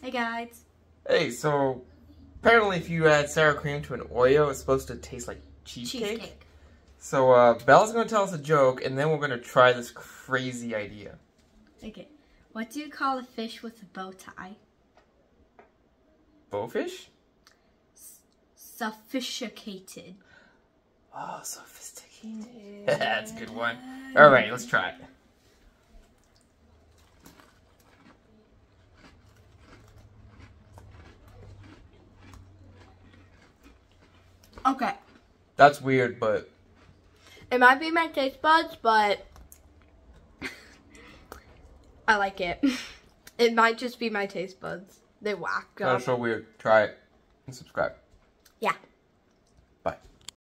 Hey guys. Hey, so apparently if you add sour cream to an Oreo, it's supposed to taste like cheesecake. So Bella's going to tell us a joke, and then we're going to try this crazy idea. Okay. What do you call a fish with a bow tie? Bowfish? Sophisticated. Oh, sophisticated. That's a good one. Alright, let's try it. Okay. That's weird, but... It might be my taste buds, but I like it. It might just be my taste buds. They whack up. That's so weird. Try it and subscribe. Yeah.